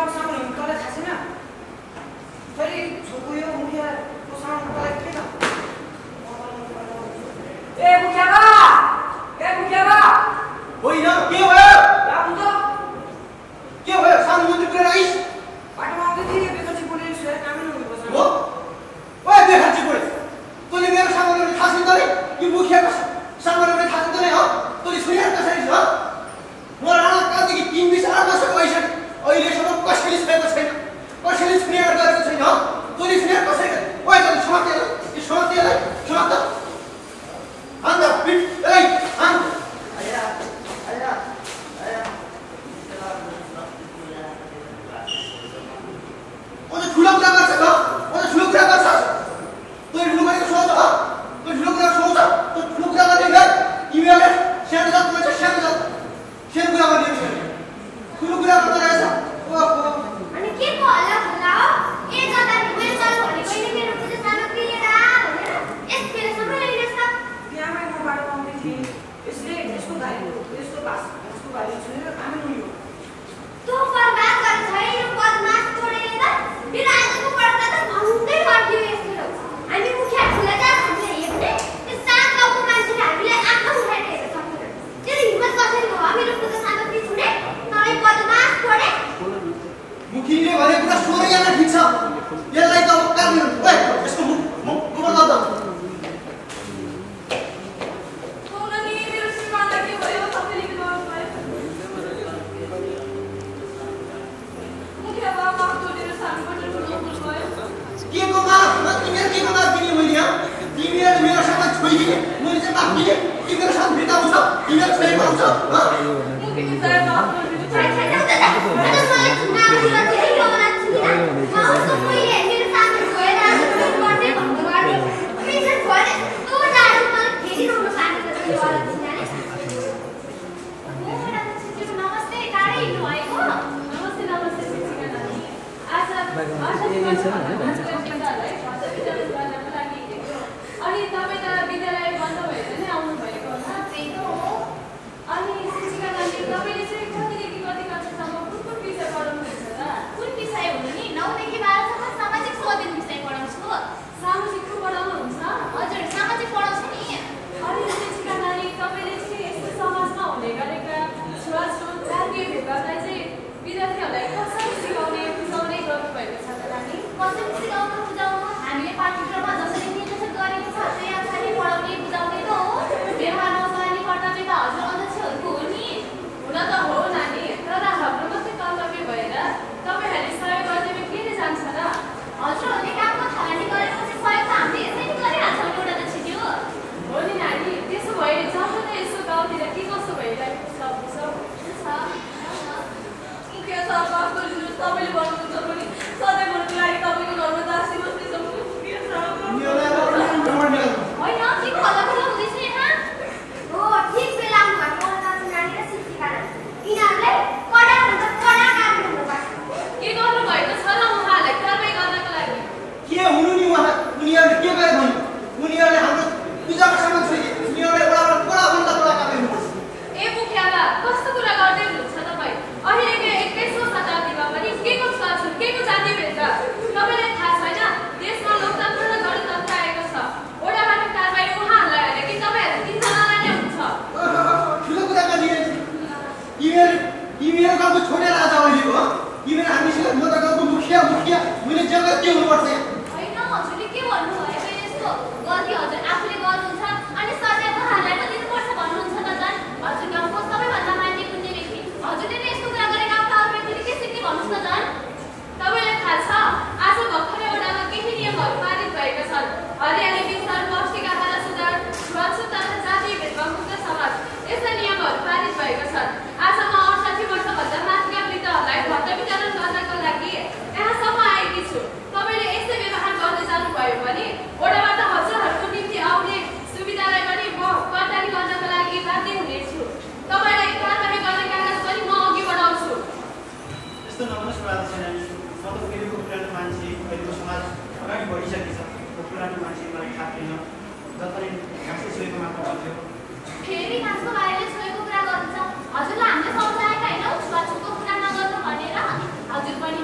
हजुरलाई हामीले सम्झाएका हैनौ छुवाछुतको कुरा नगर्नु भनेर हजुर पनि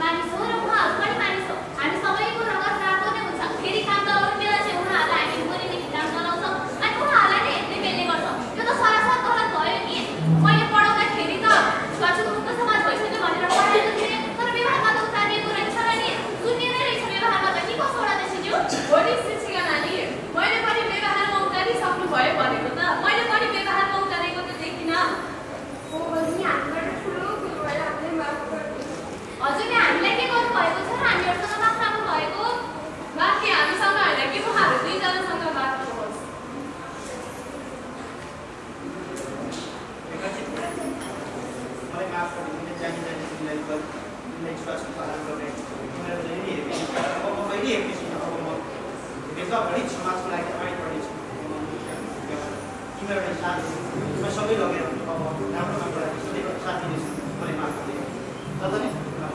निर्वाचन पालन गर्ने उनीहरूले नि अब मैले हेर्नेछु अब म भेदभाव रहित समाजको लागि अगाडि बढ्नेछु तिमीहरू साथ म सबै लगेर अब राम्रो कामको लागि सबै साथ दिनेछु मैले माग गर्दै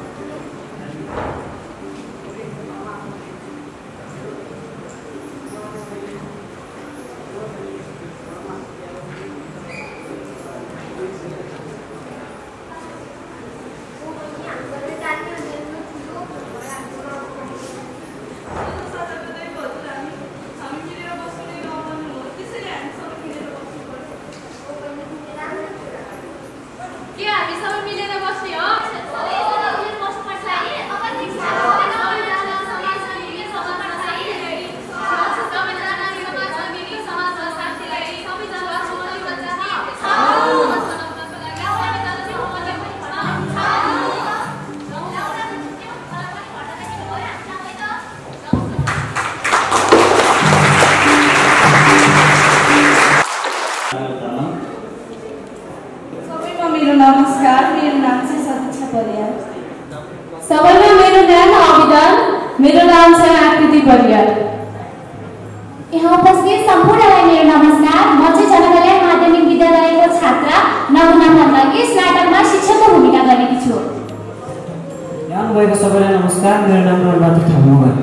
नमस्कार, मेरो नाम चाहिँ सतीक्षा परियार। सबैमा मेरो न्यानो अभिदान, मेरो नाम चाहिँ आकृति परियार। यहाँ उपस्थित सम्पूर्णलाई मेरो नमस्कार, म चाहिँ जनकल्याण माध्यमिक विद्यालयको छात्रा नमुना भण्डारी स्नातकमा शिक्षकको भूमिका गरेकी छु। यहाँ भएको सबैलाई नमस्कार, मेरो नाम रघुनाथ थामुगन।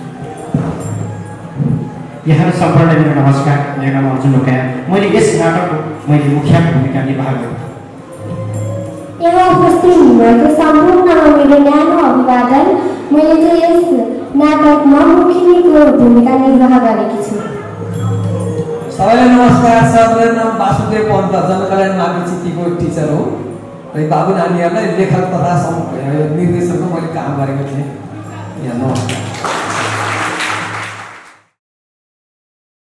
यहाँ सम्पूर्णलाई मेरो नमस्कार, मेरो नाम अर्जुन ढोका। मैले यस नाटकको मुख्य भूमिका निर्वाह गरेँ। यहाँ उपस्थित भएको सम्पूर्णमा मेरो न्यानो अभिवादन, मैले चाहिँ यस नाटकमा मुख्यको भूमिका निर्वाह गरेकी छु। सबैलाई नमस्कार, सबैको नाम वासुदेव पन्त, जनकल्याण माध्यमिक चित्तीको टिचर हो र बाबु नानीहरूलाई लेखक तथा निर्देशकको मैले काम गरेको थिएँ। यहाँ नमस्कार।